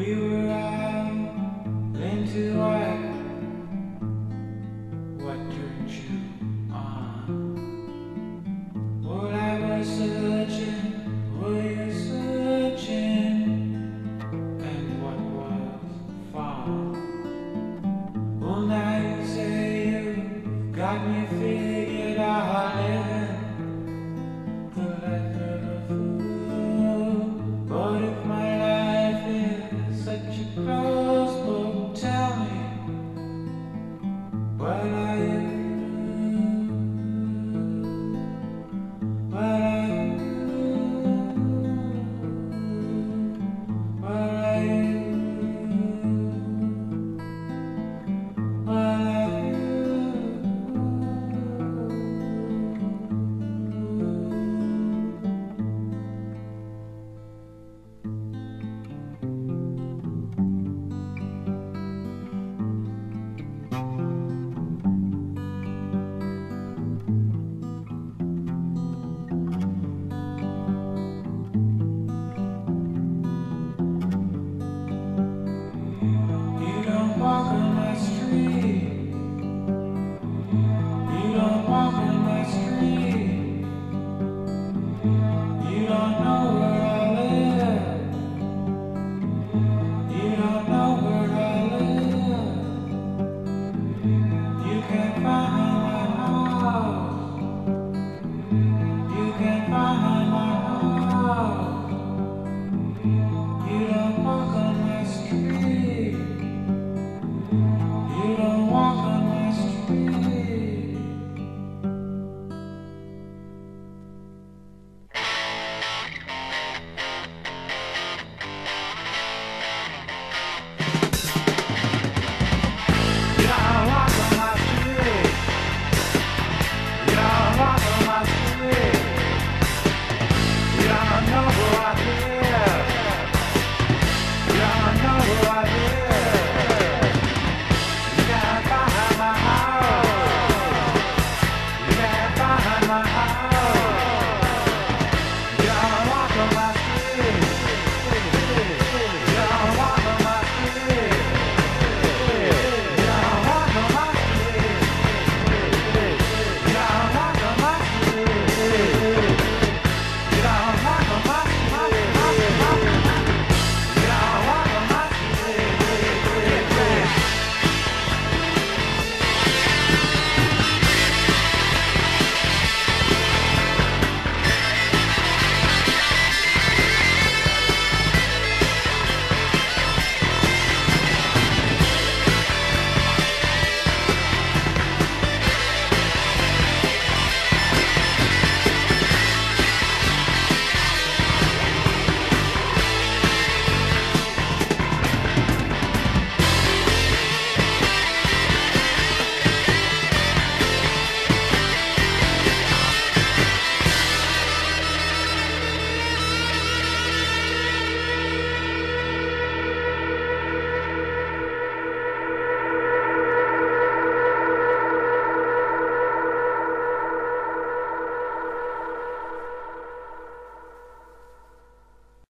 We were out into what turned you on? Well, I was searching, were you searching? And what was found? Well, now you say you've got me figured out, living the life of a fool. But if my life is such a closed book, tell me, what are you? What are you? What are you? What are you? You don't walk on my street. You don't walk on my street. You don't know where I live. You don't know where I live. You can't find my house. You can't find my house. You don't walk on my street. You don't walk on my street. You don't walk on my street. You don't walk on my street. You don't know who I live. You don't know who I live.